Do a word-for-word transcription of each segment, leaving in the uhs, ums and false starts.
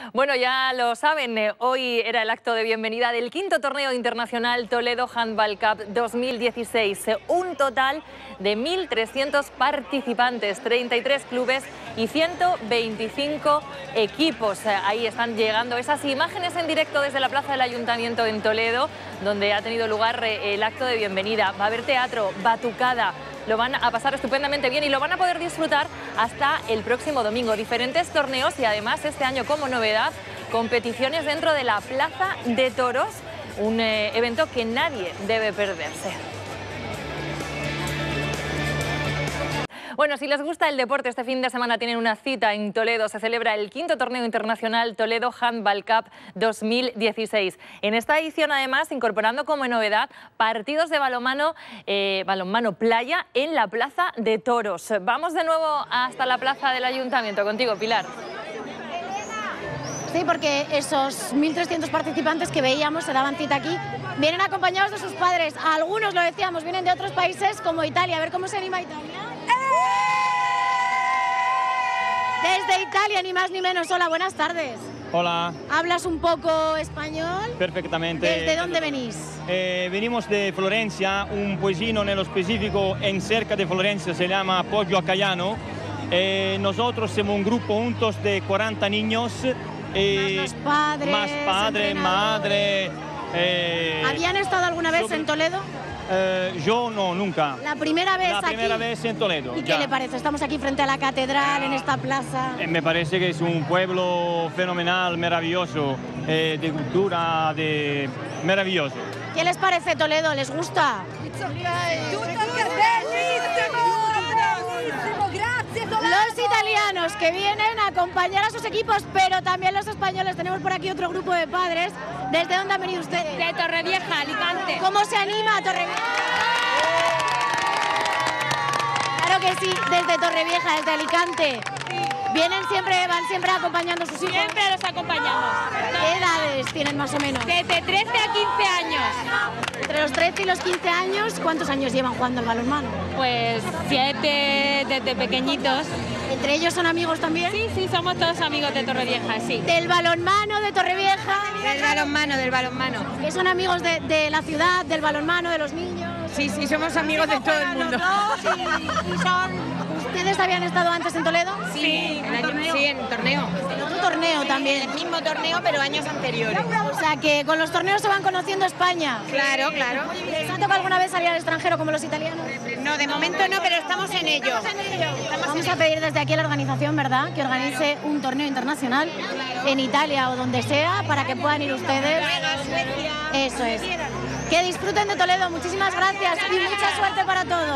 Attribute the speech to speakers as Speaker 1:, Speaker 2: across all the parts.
Speaker 1: Bueno, ya lo saben, eh, hoy era el acto de bienvenida del quinto torneo internacional Toledo Handball Cup dos mil dieciséis. Eh, un total de mil trescientos participantes, treinta y tres clubes y ciento veinticinco equipos. Eh, ahí están llegando esas imágenes en directo desde la Plaza del Ayuntamiento en Toledo, donde ha tenido lugar eh, el acto de bienvenida. Va a haber teatro, batucada. Lo van a pasar estupendamente bien y lo van a poder disfrutar hasta el próximo domingo. Diferentes torneos y además este año como novedad, competiciones dentro de la Plaza de Toros, un eh, evento que nadie debe perderse. Bueno, si les gusta el deporte, este fin de semana tienen una cita en Toledo. Se celebra el quinto torneo internacional Toledo Handball Cup dos mil dieciséis. En esta edición, además, incorporando como novedad partidos de balonmano, eh, balonmano playa en la Plaza de Toros. Vamos de nuevo hasta la Plaza del Ayuntamiento. Contigo, Pilar.
Speaker 2: Sí, porque esos mil trescientos participantes que veíamos se daban cita aquí, vienen acompañados de sus padres. Algunos, lo decíamos, vienen de otros países como Italia. A ver cómo se anima Italia. Desde Italia, ni más ni menos. Hola, buenas tardes.
Speaker 3: Hola.
Speaker 2: ¿Hablas un poco español?
Speaker 3: Perfectamente.
Speaker 2: ¿Desde dónde venís?
Speaker 3: Eh, venimos de Florencia, un paesino nello specifico en cerca de Florencia, se llama Poggio a Caiano. Eh, nosotros somos un grupo juntos de cuarenta niños.
Speaker 2: Eh, más los padres,
Speaker 3: más padre, madre.
Speaker 2: Eh, ¿Habían estado alguna vez sobre... en Toledo?
Speaker 3: Eh, yo no, nunca.
Speaker 2: ¿La primera vez
Speaker 3: La
Speaker 2: aquí?
Speaker 3: primera vez en Toledo.
Speaker 2: ¿Y
Speaker 3: ya.
Speaker 2: qué le parece? Estamos aquí frente a la catedral, ah, en esta plaza.
Speaker 3: Eh, me parece que es un pueblo fenomenal, maravilloso, eh, de cultura, de maravilloso.
Speaker 2: ¿Qué les parece Toledo? ¿Les gusta? Los italianos que vienen a acompañar a sus equipos, pero también los españoles. Tenemos por aquí otro grupo de padres. ¿Desde dónde han venido ustedes?
Speaker 4: De Torrevieja, Alicante.
Speaker 2: ¿Cómo se anima a Torrevieja? Claro que sí, desde Torrevieja, desde Alicante. Vienen siempre, van siempre acompañando a sus hijos.
Speaker 4: Siempre los acompañamos.
Speaker 2: ¿Qué edades tienen más o menos?
Speaker 4: Desde trece a quince años.
Speaker 2: Entre los trece y los quince años, ¿cuántos años llevan jugando al balonmano?
Speaker 4: Pues siete desde pequeñitos.
Speaker 2: ¿Entre ellos son amigos también?
Speaker 4: Sí, sí, somos todos amigos de Torrevieja, sí.
Speaker 2: ¿Del balonmano de Torrevieja?
Speaker 4: Del balonmano, del balonmano.
Speaker 2: ¿Que son amigos de, de la ciudad, del balonmano, de los niños?
Speaker 4: Sí, sí, somos amigos de todo el mundo.
Speaker 2: Y, y son... ¿Ustedes habían estado antes en Toledo?
Speaker 4: Sí, en, el año, sí, en torneo.
Speaker 2: En otro torneo también.
Speaker 4: En el mismo torneo, pero años anteriores.
Speaker 2: O sea, que con los torneos se van conociendo España.
Speaker 4: Claro, claro.
Speaker 2: ¿Les ha tocado alguna vez salir al extranjero como los italianos?
Speaker 4: No, de momento no, pero estamos en ello.
Speaker 2: Estamos en ello. Vamos a pedir desde aquí a la organización, ¿verdad?, que organice un torneo internacional en Italia o donde sea para que puedan ir ustedes. Eso es. Que disfruten de Toledo. Muchísimas gracias y mucha suerte para todos.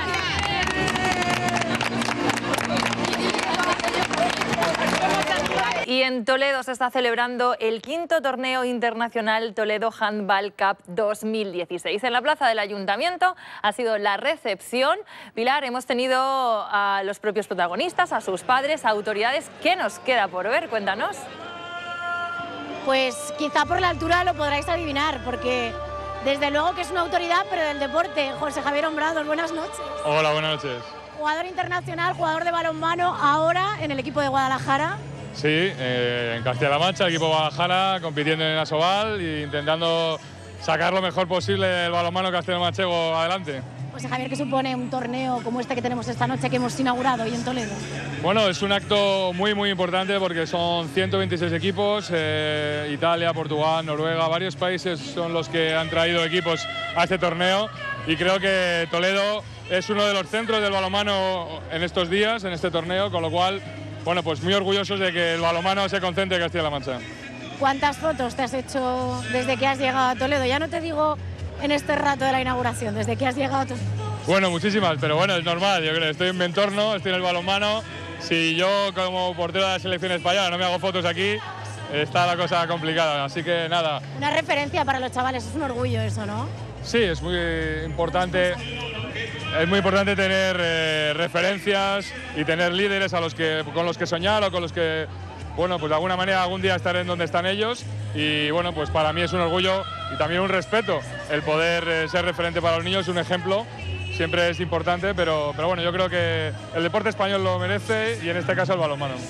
Speaker 1: Y en Toledo se está celebrando el quinto torneo internacional Toledo Handball Cup dos mil dieciséis. En la Plaza del Ayuntamiento ha sido la recepción. Pilar, hemos tenido a los propios protagonistas, a sus padres, a autoridades. ¿Qué nos queda por ver? Cuéntanos.
Speaker 2: Pues quizá por la altura lo podráis adivinar, porque desde luego que es una autoridad, pero del deporte. José Javier Hombrados, buenas noches.
Speaker 5: Hola, buenas noches.
Speaker 2: Jugador internacional, jugador de balonmano, ahora en el equipo de Guadalajara.
Speaker 5: Sí, eh, en Castilla-La Mancha, el equipo de Guadalajara, compitiendo en Asobal e intentando sacar lo mejor posible del balonmano castellano-manchego adelante.
Speaker 2: José Javier, ¿qué supone un torneo como este que tenemos esta noche, que hemos inaugurado hoy en Toledo?
Speaker 5: Bueno, es un acto muy, muy importante porque son ciento veintiséis equipos, eh, Italia, Portugal, Noruega, varios países son los que han traído equipos a este torneo y creo que Toledo es uno de los centros del balonmano en estos días, en este torneo, con lo cual, bueno, pues muy orgullosos de que el balonmano se concentre en Castilla-La Mancha.
Speaker 2: ¿Cuántas fotos te has hecho desde que has llegado a Toledo? Ya no te digo en este rato de la inauguración, desde que has llegado a Toledo.
Speaker 5: Bueno, muchísimas, pero bueno, es normal, yo creo, estoy en mi entorno, estoy en el balonmano. Si yo como portero de la selección española no me hago fotos aquí, está la cosa complicada, así que nada.
Speaker 2: Una referencia para los chavales, es un orgullo eso, ¿no?
Speaker 5: Sí, es muy importante. Es muy importante tener eh, referencias y tener líderes a los que, con los que soñar o con los que, bueno, pues de alguna manera algún día estaré en donde están ellos y bueno, pues para mí es un orgullo y también un respeto el poder eh, ser referente para los niños, un ejemplo, siempre es importante, pero, pero bueno, yo creo que el deporte español lo merece y en este caso el balonmano.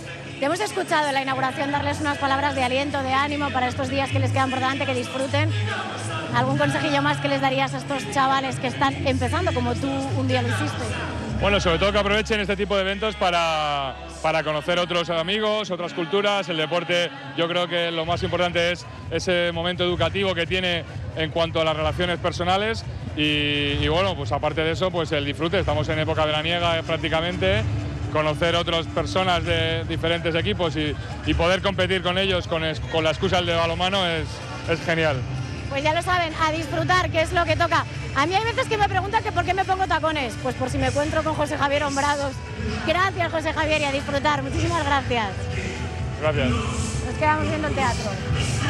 Speaker 2: Te hemos escuchado en la inauguración darles unas palabras de aliento, de ánimo para estos días que les quedan por delante, que disfruten. ¿Algún consejillo más que les darías a estos chavales que están empezando, como tú un día lo hiciste?
Speaker 5: Bueno, sobre todo que aprovechen este tipo de eventos para, para conocer otros amigos, otras culturas. El deporte, yo creo que lo más importante es ese momento educativo que tiene en cuanto a las relaciones personales y, y bueno, pues aparte de eso, pues el disfrute. Estamos en época veraniega eh, prácticamente. Conocer otras personas de diferentes equipos y, y poder competir con ellos con, es, con la excusa del de balonmano es, es genial.
Speaker 2: Pues ya lo saben, a disfrutar, que es lo que toca. A mí hay veces que me preguntan que por qué me pongo tacones. Pues por si me encuentro con José Javier Hombrados. Gracias, José Javier, y a disfrutar. Muchísimas gracias.
Speaker 5: Gracias.
Speaker 2: Nos quedamos viendo el teatro.